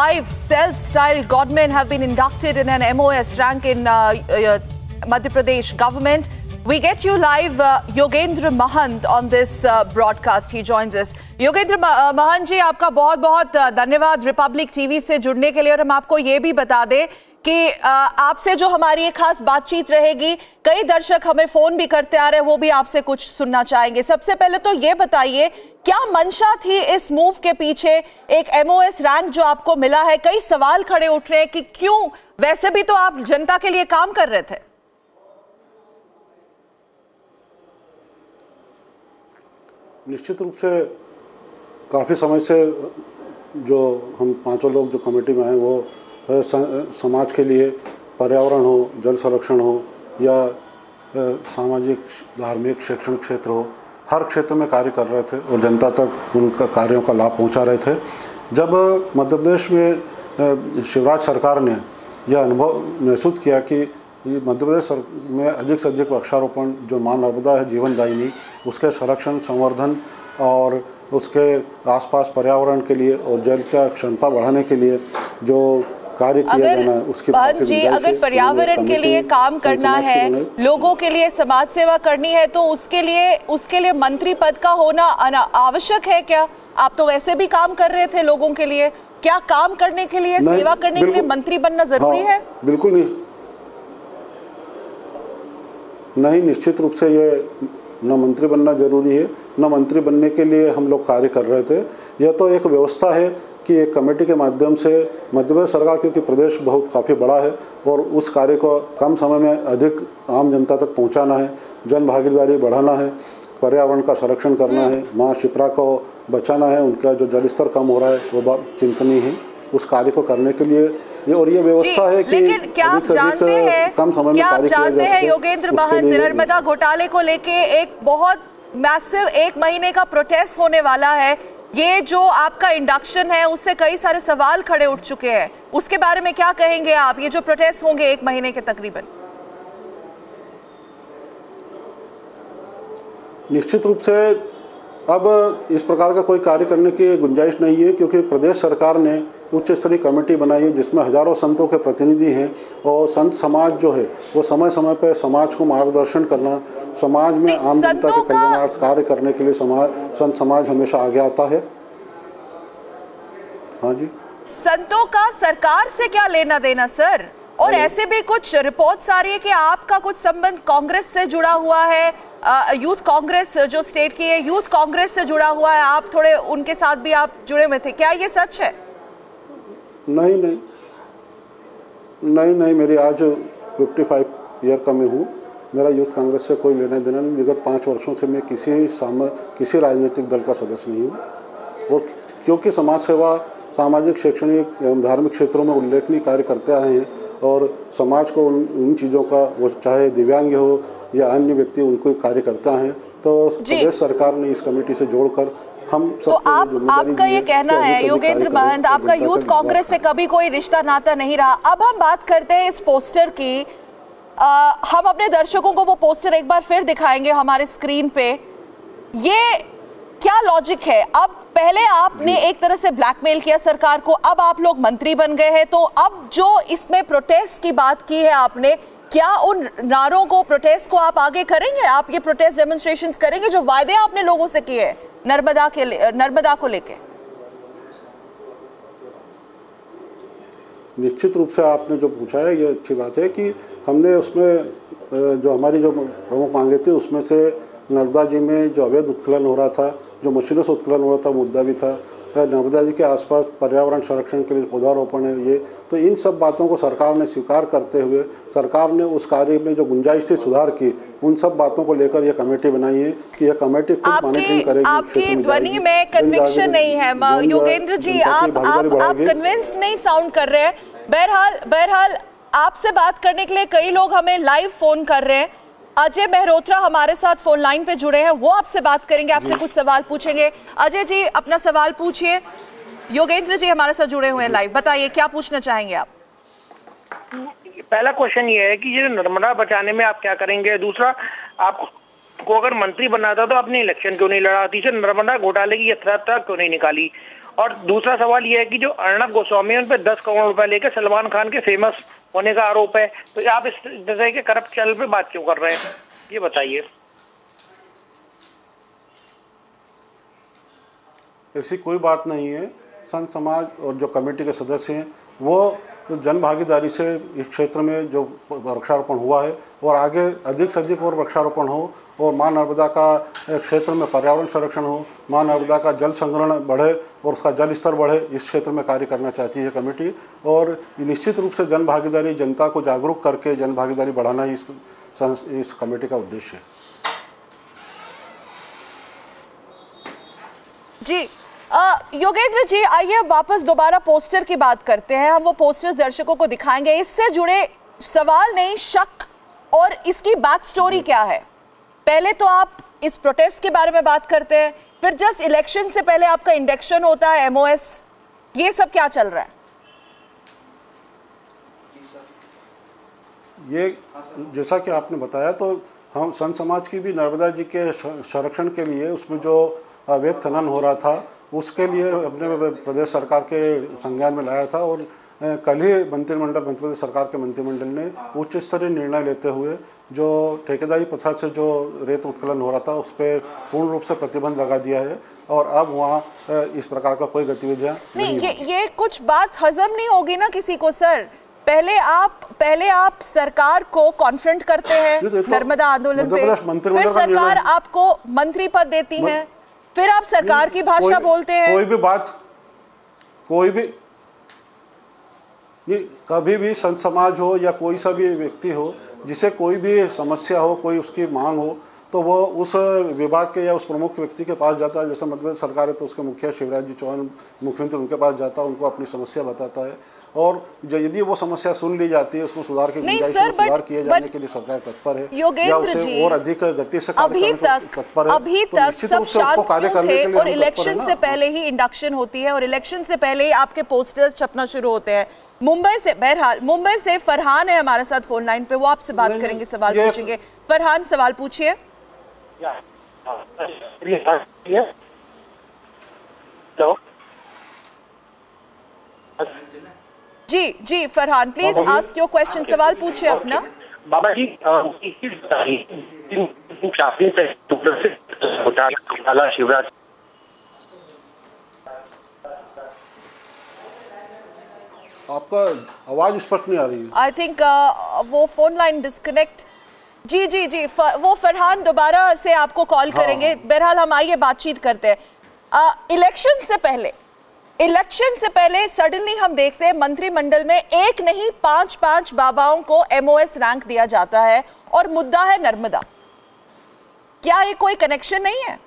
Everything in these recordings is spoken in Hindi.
5 self-styled godmen have been inducted in an MOS rank in Madhya Pradesh government. We get you live, Yogendra Mahant, on this broadcast. He joins us. Yogendra महंत जी, आपका बहुत बहुत धन्यवाद रिपब्लिक टीवी से जुड़ने के लिए। और हम आपको ये भी बता दें कि आपसे जो हमारी एक खास बातचीत रहेगी, कई दर्शक हमें फोन भी करते आ रहे हैं, वो भी आपसे कुछ सुनना चाहेंगे। सबसे पहले तो ये बताइए, क्या मंशा थी इस मूव के पीछे? एक एमओएस रैंक जो आपको मिला है, कई सवाल खड़े उठ रहे हैं कि क्यों, वैसे भी तो आप जनता के लिए काम कर रहे थे। निश्चित रूप से काफ़ी समय से जो हम पांचों लोग जो कमेटी में आए, वो समाज के लिए पर्यावरण हो, जल संरक्षण हो या सामाजिक, धार्मिक, शैक्षणिक क्षेत्र हो, हर क्षेत्र में कार्य कर रहे थे और जनता तक उनका कार्यों का लाभ पहुंचा रहे थे। जब मध्य प्रदेश में शिवराज सरकार ने यह अनुभव महसूस किया कि मध्य प्रदेश में अधिक से अधिक वृक्षारोपण, जो मां नर्मदा है जीवनदायिनी, उसके संरक्षण, संवर्धन और उसके आसपास पर्यावरण के लिए और जल का क्षमता बढ़ाने के लिए जो कार्य किया जाना है, उसकी अगर पर्यावरण के लिए काम करना है, लोगों के लिए समाज सेवा करनी है, तो उसके लिए मंत्री पद का होना आवश्यक है क्या? आप तो वैसे भी काम कर रहे थे लोगों के लिए, क्या काम करने के लिए, सेवा करने के लिए मंत्री बनना जरूरी है? बिल्कुल नहीं, निश्चित रूप से ये न मंत्री बनना जरूरी है, न मंत्री बनने के लिए हम लोग कार्य कर रहे थे। यह तो एक व्यवस्था है कि एक कमेटी के माध्यम से मध्य प्रदेश सरकार, क्योंकि प्रदेश बहुत काफ़ी बड़ा है और उस कार्य को कम समय में अधिक आम जनता तक पहुंचाना है, जन भागीदारी बढ़ाना है, पर्यावरण का संरक्षण करना है, माँ शिप्रा को बचाना है, उनका जो जल स्तर कम हो रहा है वो बात चिंतनीय है। उस कार्य को करने के लिए ये व्यवस्था है कि क्या आप जानते हैं, कम समय में कार्य किया जा सके। योगेंद्र महंत, नर्मदा घोटाले को लेके एक बहुत मैसिव 1 महीने का प्रोटेस्ट होने वाला है। ये जो आपका इंडक्शन है, उससे कई सारे सवाल खड़े उठ चुके हैं, उसके बारे में क्या कहेंगे आप? ये जो प्रोटेस्ट होंगे 1 महीने के तकरीबन। निश्चित रूप से अब इस प्रकार का कोई कार्य करने की गुंजाइश नहीं है, क्योंकि प्रदेश सरकार ने उच्च स्तरीय कमेटी बनाई है जिसमें हजारों संतों के प्रतिनिधि हैं और संत समाज जो है वो समय समय पर समाज को मार्गदर्शन करना, समाज में आम जनता के कल्याणार्थ कार्य करने के लिए संत समाज हमेशा आगे आता है। हाँ जी, संतों का सरकार से क्या लेना देना सर? और ऐसे भी कुछ रिपोर्ट्स आ रही है कि आपका कुछ संबंध कांग्रेस से जुड़ा हुआ है, यूथ कांग्रेस जो स्टेट की है, यूथ कांग्रेस से जुड़ा हुआ है, आप थोड़े उनके साथ भी आप जुड़े हुए थे, क्या ये सच है? नहीं, मेरी आज 55 ईयर का मैं हूँ, मेरा यूथ कांग्रेस से कोई लेना देना नहीं। विगत 5 वर्षों से मैं किसी राजनीतिक दल का सदस्य नहीं हूँ और क्योंकि समाज सेवा, सामाजिक, शैक्षणिक एवं धार्मिक क्षेत्रों में उल्लेखनीय कार्य करते आए हैं और समाज को उन चीज़ों का, वो चाहे दिव्यांग हो या अन्य व्यक्ति, उनको कार्य करते हैं, तो प्रदेश सरकार ने इस कमेटी से जोड़कर हम सब। तो आपका ये कहना है योगेंद्र महंत, आपका यूथ कांग्रेस से कभी कोई रिश्ता नाता नहीं रहा। अब हम बात करते हैं इस पोस्टर की। हम अपने दर्शकों को वो पोस्टर एक बार फिर दिखाएंगे हमारे स्क्रीन पे। ये क्या लॉजिक है? अब पहले आपने एक तरह से ब्लैकमेल किया सरकार को, अब आप लोग मंत्री बन गए हैं, तो अब जो इसमें प्रोटेस्ट की बात की है आपने, क्या उन नारों को, प्रोटेस्ट को आप आगे करेंगे? आप ये प्रोटेस्ट डेमोन्स्ट्रेशंस करेंगे जो वादे आपने लोगों से किए नर्मदा को लेके? निश्चित रूप से आपने जो पूछा है ये अच्छी बात है कि हमने उसमें जो हमारी जो प्रमुख मांगे थी, उसमें से नर्मदा जी में जो अवैध उत्खनन हो रहा था, जो मशीनों से उत्खनन हो रहा था, मुद्दा भी था। नर्मदा जी के आसपास पर्यावरण संरक्षण के लिए पौधारोपण है, ये तो इन सब बातों को सरकार ने स्वीकार करते हुए सरकार ने उस कार्य में जो गुंजाइश थी सुधार की, उन सब बातों को लेकर यह कमेटी बनाई है कि यह कमेटी खुद मॉनिटरिंग करेगी। आपकी ध्वनि में कन्विक्शन नहीं है योगेंद्र जी, आप कन्विंस्ड नहीं साउंड कर रहे हैं। बहरहाल आपसे बात करने के लिए कई लोग हमें लाइव फोन कर रहे हैं। अजय मेहरोत्रा हमारे साथ फोन लाइन पे जुड़े हैं, वो आपसे बात करेंगे, आपसे कुछ सवाल पूछेंगे। अजय जी, अपना सवाल पूछिए। योगेंद्र जी हमारे साथ जुड़े हुए हैं लाइव, बताइए क्या पूछना चाहेंगे आप? पहला क्वेश्चन ये है कि ये नर्मदा बचाने में आप क्या करेंगे? दूसरा, आपको अगर मंत्री बनना था तो आपने इलेक्शन क्यों नहीं लड़ा? तीसरा, नर्मदा घोटाले की यथार्थ क्यों नहीं निकाली? और दूसरा सवाल ये है कि जो अर्णब गोस्वामी है उन पर 10 करोड़ रुपए लेकर सलमान खान के फेमस होने का आरोप है, तो आप इस तरह के करप्ट चैनल पे बात क्यों कर रहे हैं, ये बताइए। ऐसी कोई बात नहीं है। संत समाज और जो कमेटी के सदस्य हैं वो जन भागीदारी से इस क्षेत्र में जो वृक्षारोपण हुआ है और आगे अधिक से अधिक और वृक्षारोपण हो और माँ नर्मदा का क्षेत्र में पर्यावरण संरक्षण हो, माँ नर्मदा का जल संग्रहण बढ़े और उसका जल स्तर बढ़े, इस क्षेत्र में कार्य करना चाहती है कमेटी। और निश्चित रूप से जन भागीदारी, जनता को जागरूक करके जन भागीदारी बढ़ाना ही इस कमेटी का उद्देश्य है। जी योगेंद्र जी, आइए वापस दोबारा पोस्टर की बात करते हैं। हम वो पोस्टर्स दर्शकों को दिखाएंगे। इससे जुड़े सवाल नहीं, शक और इसकी बैक स्टोरी क्या है। पहले तो आप इस प्रोटेस्ट के बारे में बात करते हैं, फिर जस्ट इलेक्शन से पहले आपका इंडक्शन होता है एमओएस, ये सब क्या चल रहा है? ये जैसा कि आपने बताया, तो हम संत समाज की भी नर्मदा जी के संरक्षण के लिए उसमें जो अवैध खनन हो रहा था उसके लिए अपने प्रदेश सरकार के संज्ञान में लाया था। और कल ही मंत्रिमंडल, मध्य प्रदेश सरकार के मंत्रिमंडल ने उच्च स्तरीय निर्णय लेते हुए जो ठेकेदारी प्रथा से जो रेत उत्खनन हो रहा था उस पर पूर्ण रूप से प्रतिबंध लगा दिया है और अब वहाँ इस प्रकार का कोई गतिविधियाँ नहीं। ये कुछ बात हजम नहीं होगी ना किसी को सर। पहले आप सरकार को कॉन्फ्रंट करते हैं नर्मदा आंदोलन पे, फिर सरकार आपको मंत्री पद देती है, फिर आप सरकार की भाषा बोलते हैं। कभी भी संत समाज हो या कोई सा भी व्यक्ति हो, जिसे कोई भी समस्या हो, कोई उसकी मांग हो, तो वो उस विभाग के या उस प्रमुख व्यक्ति के पास जाता है। जैसे मध्य प्रदेश सरकार है तो उसके मुखिया शिवराज जी चौहान मुख्यमंत्री, उनके पास जाता है, उनको अपनी समस्या बताता है और यदि वो समस्या सुन ली जाती है, उसको सुधार की गुंजाइश है, सुधार किए जाने के लिए सरकार तत्पर है या उसे और अधिक गति से कार्य करने को तत्पर है। अभी तक सब शांत थे और इलेक्शन से पहले ही इंडक्शन होती है और इलेक्शन से पहले ही आपके पोस्टर्स छपना शुरू होते हैं। मुंबई से फरहान है हमारे साथ फोन लाइन पे, वो आपसे बात करेंगे, सवाल पूछेंगे। फरहान, सवाल पूछिए। जी Farhan, please ask your question, सवाल पूछिए अपना। बाबा जी, शिवराज, आपका आवाज स्पष्ट नहीं आ रही है। आई थिंक वो फोन लाइन डिस्कनेक्ट। जी वो फरहान दोबारा से आपको कॉल करेंगे। बहरहाल हम आइए बातचीत करते हैं। इलेक्शन से पहले सडनली हम देखते हैं मंत्रिमंडल में एक नहीं 5 बाबाओं को एमओएस रैंक दिया जाता है और मुद्दा है नर्मदा। क्या ये कोई कनेक्शन नहीं है?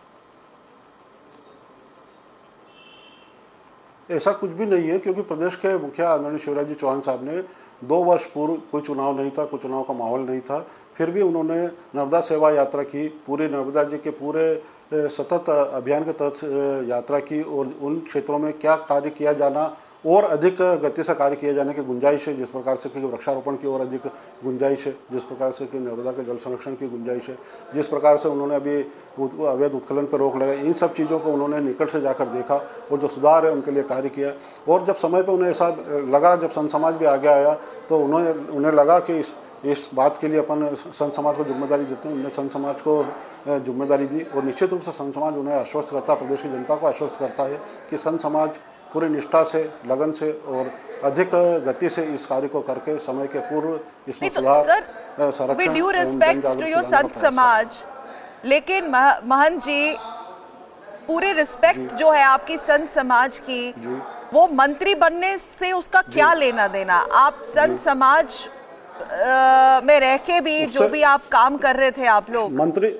ऐसा कुछ भी नहीं है, क्योंकि प्रदेश के मुखिया आदरणीय शिवराज जी चौहान साहब ने 2 वर्ष पूर्व कोई चुनाव नहीं था, कोई चुनाव का माहौल नहीं था, फिर भी उन्होंने नर्मदा सेवा यात्रा की, पूरी नर्मदा जी के पूरे सतत अभियान के तहत यात्रा की और उन क्षेत्रों में क्या कार्य किया जाना और अधिक गति से कार्य किए जाने की गुंजाइश है, जिस प्रकार से कि वृक्षारोपण की और अधिक गुंजाइश है, जिस प्रकार से कि नर्मदा के जल संरक्षण की गुंजाइश है, जिस प्रकार से उन्होंने अभी अवैध उत्खनन पर रोक लगाई, इन सब चीज़ों को उन्होंने निकट से जाकर देखा और जो सुधार है उनके लिए कार्य किया। और जब समय पर उन्हें ऐसा लगा, जब संत समाज भी आगे आया, तो उन्हें लगा कि इस बात के लिए अपन संत समाज को जिम्मेदारी देते हैं। उन्हें संत समाज को जिम्मेदारी दी और निश्चित रूप से संत समाज उन्हें आश्वस्त करता, प्रदेश की जनता को आश्वस्त करता है कि संत समाज पूरी निष्ठा से, लगन से और अधिक गति से इस कार्य को करके समय के पूर्व इसमें सुधार, संरक्षण, with due respect to your संत समाज, लेकिन महंत जी, पूरे रिस्पेक्ट जो है आपकी संत समाज की, वो मंत्री बनने से उसका क्या लेना देना? आप संत समाज में रह के भी जो भी आप काम कर रहे थे, आप लोग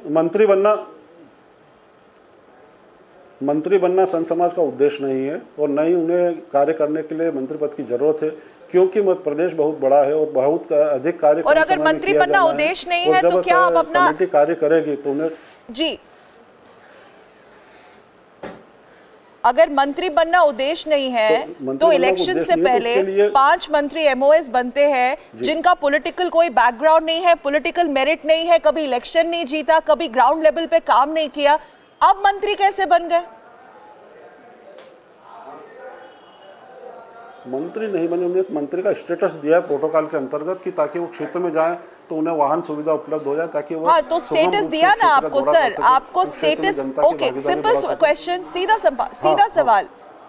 मंत्री बनना संत समाज का उद्देश्य नहीं है और न ही उन्हें कार्य करने के लिए मंत्री पद की जरूरत है, क्योंकि मध्य प्रदेश बहुत बड़ा है और बहुत अधिक कार्य। और अगर मंत्री बनना उद्देश्य नहीं है तो क्या आप अपना कमेटी कार्य करेगी तो उन्हें अगर मंत्री बनना उद्देश्य नहीं है तो इलेक्शन से पहले 5 मंत्री एमओएस बनते हैं जिनका पॉलिटिकल कोई बैकग्राउंड नहीं है, पॉलिटिकल मेरिट नहीं है, कभी इलेक्शन नहीं जीता, कभी ग्राउंड लेवल पे काम नहीं किया, अब मंत्री कैसे बन गए? मंत्री नहीं बने, उन्हें एक मंत्री का स्टेटस दिया है प्रोटोकॉल के अंतर्गत कि ताकि वो क्षेत्र में जाएं तो उन्हें वाहन सुविधा उपलब्ध हो जाए, ताकि वो तो स्टेटस दिया ना आपको सर, आपको स्टेटस। ओके, सिंपल क्वेश्चन, सीधा सवाल,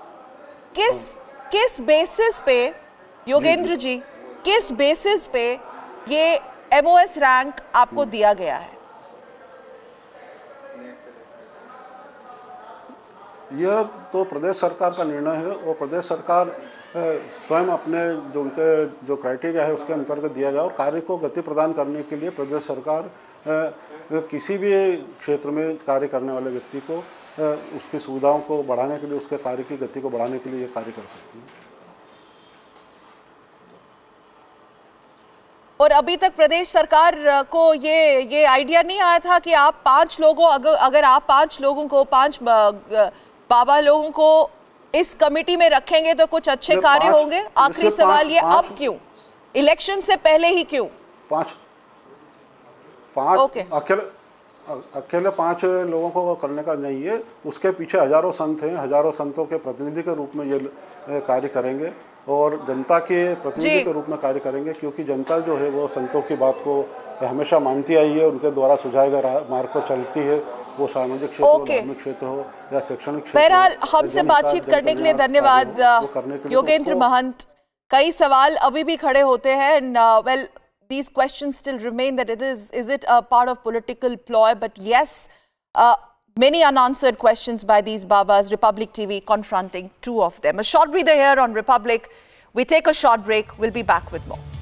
किस बेसिस पे योगेंद्र जी, किस बेसिस पे ये एमओएस रैंक आपको दिया गया है? यह तो प्रदेश सरकार का निर्णय है और प्रदेश सरकार स्वयं अपने जो उनके जो क्राइटेरिया है उसके अंतर्गत दिया गया, और कार्य को गति प्रदान करने के लिए प्रदेश सरकार किसी भी क्षेत्र में कार्य करने वाले व्यक्ति को उसकी सुविधाओं को बढ़ाने के लिए, उसके कार्य की गति को बढ़ाने के लिए ये कार्य कर सकती है। और अभी तक प्रदेश सरकार को ये आइडिया नहीं आया था कि आप 5 लोगों, अगर आप 5 लोगों को, 5 बाबा लोगों को इस कमेटी में रखेंगे तो कुछ अच्छे कार्य होंगे? आखिरी सवाल ये, अब क्यों, इलेक्शन से पहले ही क्यों? अकेले 5 लोगों को करने का नहीं है, उसके पीछे हजारों संत हैं, हजारों संतों के प्रतिनिधि के रूप में ये कार्य करेंगे और जनता के प्रतिनिधि के रूप में कार्य करेंगे, क्योंकि जनता जो है वो संतों की बात को हमेशा मानती आई है, उनके द्वारा सुझाए गए मार्ग पर चलती है, वो सामाजिक क्षेत्र हो, धार्मिक क्षेत्र हो या शैक्षणिक क्षेत्र। बहरहाल, हमसे बातचीत करने के लिए धन्यवाद योगेंद्र महंत। कई सवाल अभी भी खड़े होते हैं, and well, these questions still remain, that is it a part of political ploy? But yes, many unanswered questions by these Babas. Republic TV confronting 2 of them. A short breather here on Republic. We take a short break. We'll be back with more.